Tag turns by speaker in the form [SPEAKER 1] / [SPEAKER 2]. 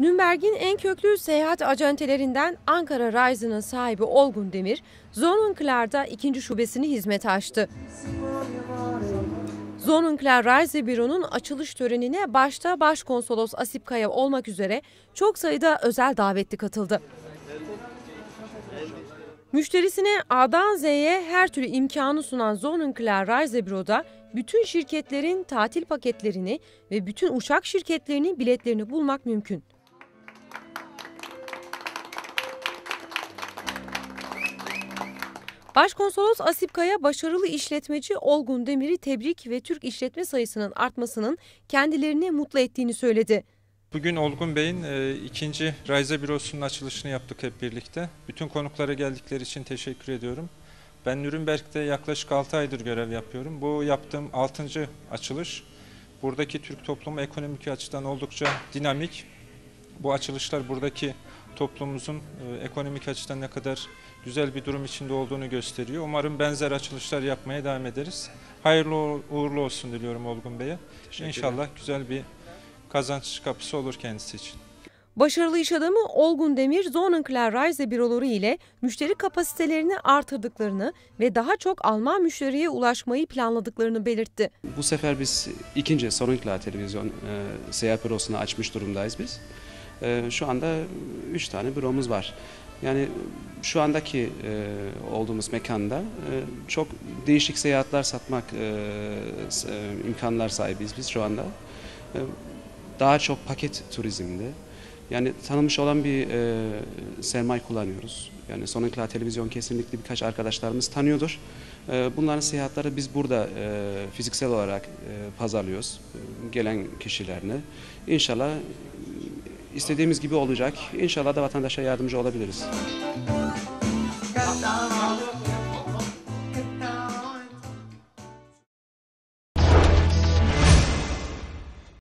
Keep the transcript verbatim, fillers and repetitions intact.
[SPEAKER 1] Nürnberg'in en köklü seyahat acentelerinden Ankara Reise'nin sahibi Olgun Demir, Sonnenklar'da ikinci şubesini hizmete açtı. Sonnenklar Reise Büro'nun açılış törenine başta Başkonsolos Asip Kaya olmak üzere çok sayıda özel davetli katıldı. Müşterisine A'dan Z'ye her türlü imkanı sunan Sonnenklar Reise Büro'da bütün şirketlerin tatil paketlerini ve bütün uçak şirketlerinin biletlerini bulmak mümkün. Başkonsolos Asip Kaya, başarılı işletmeci Olgun Demir'i tebrik ve Türk işletme sayısının artmasının kendilerini mutlu ettiğini söyledi.
[SPEAKER 2] Bugün Olgun Bey'in e, ikinci Reise Bürosu'nun açılışını yaptık hep birlikte. Bütün konuklara geldikleri için teşekkür ediyorum. Ben Nürnberg'de yaklaşık altı aydır görev yapıyorum. Bu yaptığım altıncı açılış. Buradaki Türk toplumu ekonomik açıdan oldukça dinamik. Bu açılışlar buradaki toplumumuzun e, ekonomik açıdan ne kadar güzel bir durum içinde olduğunu gösteriyor. Umarım benzer açılışlar yapmaya devam ederiz. Hayırlı uğurlu olsun diliyorum Olgun Bey'e. İnşallah güzel bir kazanç kapısı olur kendisi için.
[SPEAKER 1] Başarılı iş adamı Olgun Demir, Sonnenklar Reise büroları ile müşteri kapasitelerini artırdıklarını ve daha çok Alman müşteriye ulaşmayı planladıklarını belirtti.
[SPEAKER 3] Bu sefer biz ikinci Sonnenklar televizyon e, seyahat bürosunu açmış durumdayız biz. E, şu anda üç tane büromuz var. Yani şu andaki e, olduğumuz mekanda e, çok değişik seyahatler satmak e, e, imkanlar sahibiz biz şu anda. E, daha çok paket turizmde. Yani tanınmış olan bir e, sermaye kullanıyoruz. Yani Sonnenklar televizyon kesinlikle birkaç arkadaşlarımız tanıyordur. E, bunların seyahatleri biz burada e, fiziksel olarak e, pazarlıyoruz e, gelen kişilerine. İnşallah istediğimiz gibi olacak. İnşallah da vatandaşa yardımcı olabiliriz.